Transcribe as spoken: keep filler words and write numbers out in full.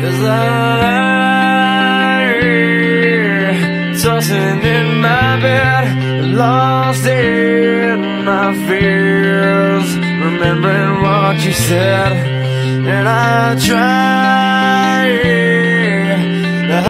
as I lie here, tossing in my bed, lost in my fears, remembering what you said, and I tried